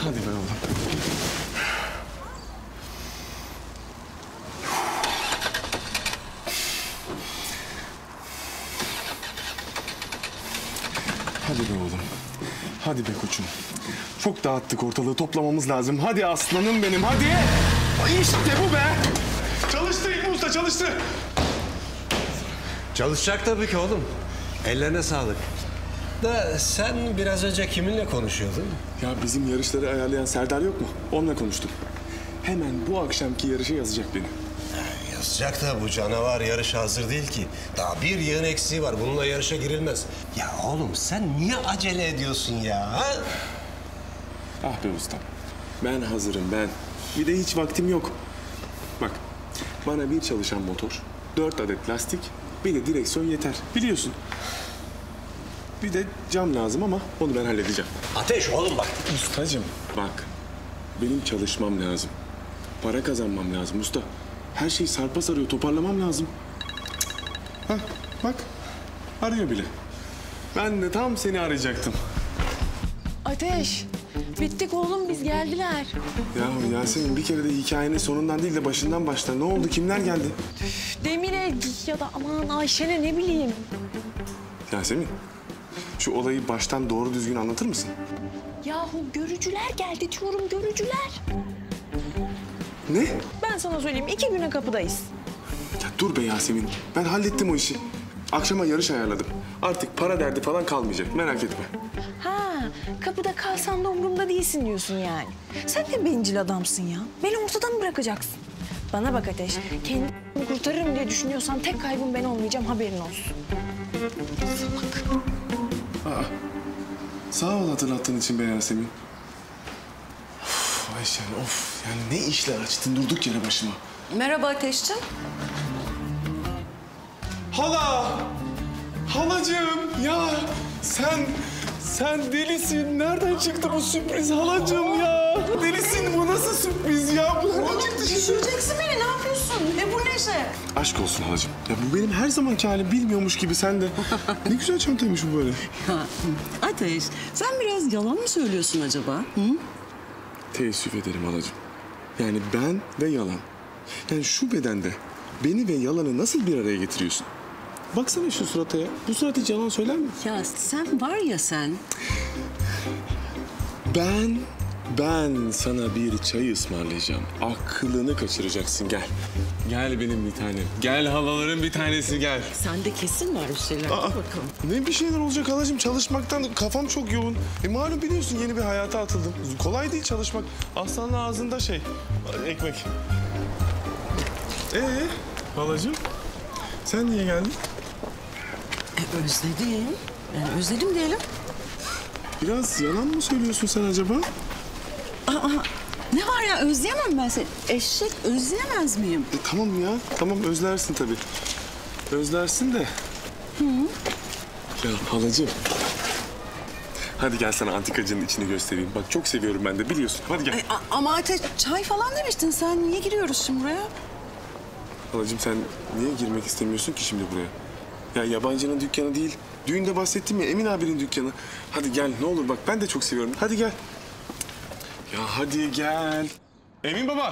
Hadi be oğlum. Hadi be oğlum. Hadi be koçum. Çok dağıttık ortalığı, toplamamız lazım. Hadi aslanım benim, hadi. İşte bu be. Çalıştı İlmi Usta, çalıştı. Çalışacak tabii ki oğlum. Ellerine sağlık. Da sen biraz önce kiminle konuşuyordun? Ya bizim yarışları ayarlayan Serdar yok mu? Onunla konuştum. Hemen bu akşamki yarışa yazacak beni. Yazacak da bu canavar yarışa hazır değil ki. Daha bir yığın eksiği var. Bununla yarışa girilmez. Ya oğlum sen niye acele ediyorsun ya? Ha? Ah be ustam. Ben hazırım ben. Bir de hiç vaktim yok. Bak bana bir çalışan motor, 4 adet lastik, bir de direksiyon yeter. Biliyorsun. Bir de cam lazım ama onu ben halledeceğim. Ateş oğlum bak. Ustacığım bak. Benim çalışmam lazım. Para kazanmam lazım usta. Her şey sarpa sarıyor, toparlamam lazım. Hah bak. Arıyor bile. Ben de tam seni arayacaktım. Ateş, bittik oğlum biz geldiler. Yahu Yasemin bir kere de hikayenin sonundan değil de başından başla. Ne oldu? Kimler geldi? Demir'e ya da aman Ayşen'e ne bileyim. Yasemin, şu olayı baştan doğru düzgün anlatır mısın? Yahu görücüler geldi diyorum, görücüler. Ne? Ben sana söyleyeyim, 2 güne kapıdayız. Ya dur be Yasemin. Ben hallettim o işi. Akşama yarış ayarladım. Artık para derdi falan kalmayacak. Merak etme. Ha, kapıda kalsan da umurumda değilsin diyorsun yani. Sen de bencil adamsın ya. Beni ortadan mı bırakacaksın? Bana bak Ateş, kendimi kurtarırım diye düşünüyorsan tek kaybım ben olmayacağım, haberin olsun. Salak. Sağ ol hatırlattığın için be Yasemin. Of Ayşen of. Yani ne işler açtın durduk yere başıma. Merhaba Ateşciğim. Hala! Halacığım ya sen delisin. Nereden çıktı bu sürpriz halacığım ya? Delisin bu nasıl sürpriz ya? Bu nereden çıktı şimdi? Düşüreceksin beni, ne yapıyorsun? Ne bu neşe? Aşk olsun halacığım. Ya bu benim her zamanki halim bilmiyormuş gibi sen de. Ne güzel çantaymış bu böyle. Ya, Ateş, sen biraz yalan mı söylüyorsun acaba? Hı? Teessüf ederim halacığım. Yani ben ve yalan. Yani şu bedende beni ve yalanı nasıl bir araya getiriyorsun? Baksana şu surata ya. Bu surat hiç yalan söyler mi? Ya sen var ya sen. Ben sana bir çay ısmarlayacağım. Aklını kaçıracaksın gel. Gel benim bir tanem. Gel halaların bir tanesi gel. Sende kesin var bir şeyler. Dur bakalım. Ne bir şeyler olacak halacığım. Çalışmaktan kafam çok yoğun. Malum biliyorsun yeni bir hayata atıldım. Kolay değil çalışmak. Aslanın ağzında ekmek. Halacığım sen niye geldin? Özledim. Yani özledim diyelim. Biraz yalan mı söylüyorsun sen acaba? Ne var ya, özleyemem ben seni. Eşek, özleyemez miyim? Tamam ya. Tamam özlersin tabii. Özlersin de. Ya halacığım. Hadi gel sana antikacının içini göstereyim. Bak çok seviyorum ben de biliyorsun. Hadi gel. Ama Ateş, çay falan demiştin sen. Niye giriyoruz şimdi buraya? Halacığım sen niye girmek istemiyorsun ki şimdi buraya? Ya yabancının dükkanı değil. Düğünde bahsettim ya Emin abinin dükkanı. Hadi gel ne olur bak ben de çok seviyorum. Hadi gel. Ya hadi gel. Emin baba.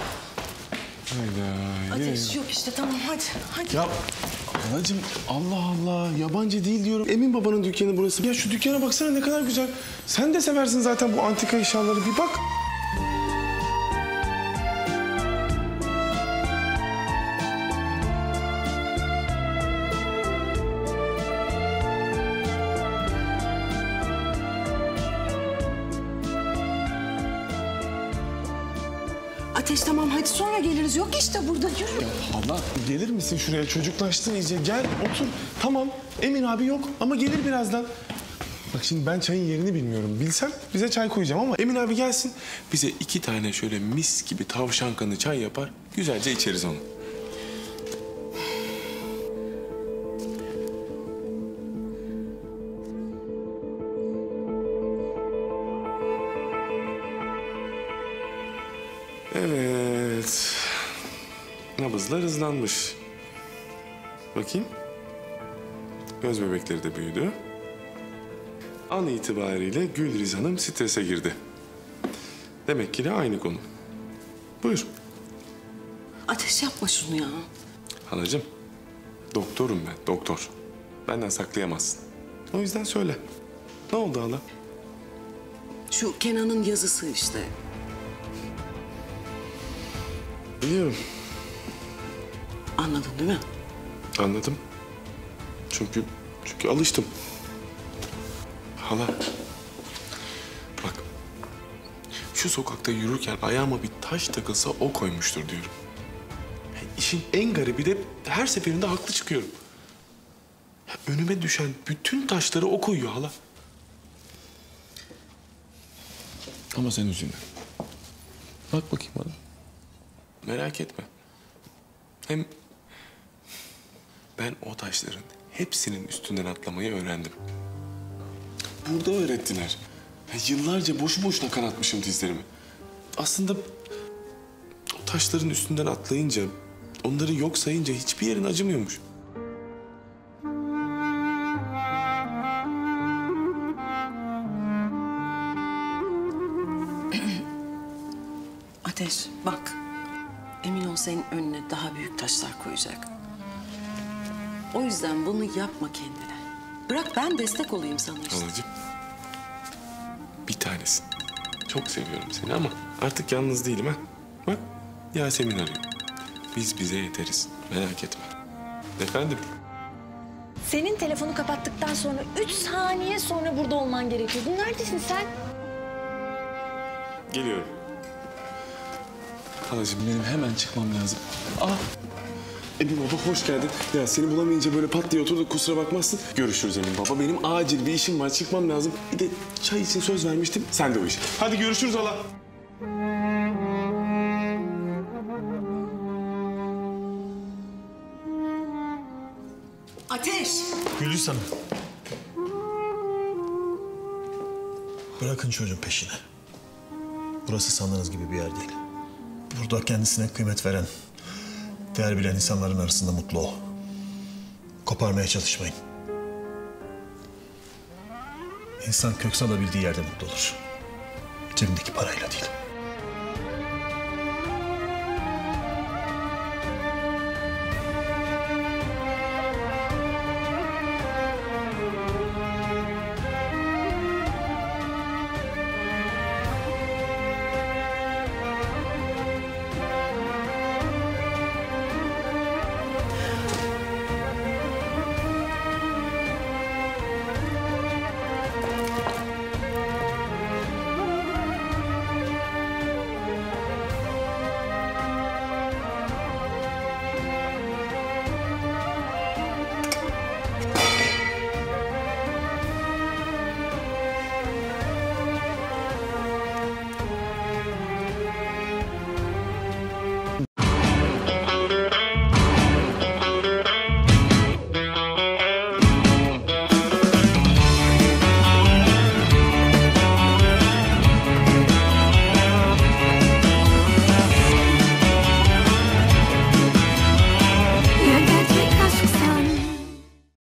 Hayda. Ateş yok işte, tamam hadi. Ya halacığım Allah Allah yabancı değil diyorum. Emin babanın dükkanı burası. Ya şu dükkana baksana ne kadar güzel. Sen de seversin zaten bu antika eşyaları bir bak. Ateş tamam, hadi sonra geliriz. Yok işte burada, yürü. Ya hala gelir misin şuraya? Çocuklaştın iyice. Gel otur. Tamam Emin abi yok ama gelir birazdan. Bak şimdi ben çayın yerini bilmiyorum. Bilsem bize çay koyacağım ama Emin abi gelsin. Bize 2 tane şöyle mis gibi tavşan kanı çay yapar. Güzelce içeriz onu. Evet. Nabızlar hızlanmış. Bakayım. Göz bebekleri de büyüdü. An itibariyle Gülriz Hanım strese girdi. Demek ki de aynı konu. Buyur. Ateş yapma şunu ya. Halacığım, doktorum ben, doktor. Benden saklayamazsın. O yüzden söyle. Ne oldu hala? Şu Kenan'ın yazısı işte. Biliyorum, Anladın değil mi? anladım. Çünkü alıştım. Hala, bak. Şu sokakta yürürken ayağıma bir taş takılsa o koymuştur diyorum. İşin en garibi de her seferinde haklı çıkıyorum. Ya önüme düşen bütün taşları o koyuyor hala. Ama sen üzülme. Bak bakayım bana. Merak etme. Hem ben o taşların hepsinin üstünden atlamayı öğrendim. Burada öğrettiler. Ya yıllarca boşu boşuna kanatmışım dizlerimi. Aslında o taşların üstünden atlayınca, onları yok sayınca hiçbir yerin acımıyormuş. Ateş bak. Emin ol senin önüne daha büyük taşlar koyacak. O yüzden bunu yapma kendine. Bırak ben destek olayım sana işte. Halacığım, bir tanesin. Çok seviyorum seni ama artık yalnız değilim ha. Bak, Yasemin arıyor. Biz bize yeteriz. Merak etme. Efendim? Senin telefonu kapattıktan sonra 3 saniye sonra burada olman gerekiyordu. Neredesin sen? Geliyorum. Halacığım benim hemen çıkmam lazım. Ah! Emin baba hoş geldin. Ya seni bulamayınca böyle pat diye oturduk, kusura bakmazsın. Görüşürüz Emin baba. Benim acil bir işim var, çıkmam lazım. Bir de çay için söz vermiştim. Sen de o iş. Hadi görüşürüz hala. Ateş! Gülis Hanım. Bırakın çocuğun peşini. Burası sandığınız gibi bir yer değil. Burada kendisine kıymet veren, değer bilen insanların arasında mutlu o. Koparmaya çalışmayın. İnsan kök salabildiği yerde mutlu olur. Cebindeki parayla değil.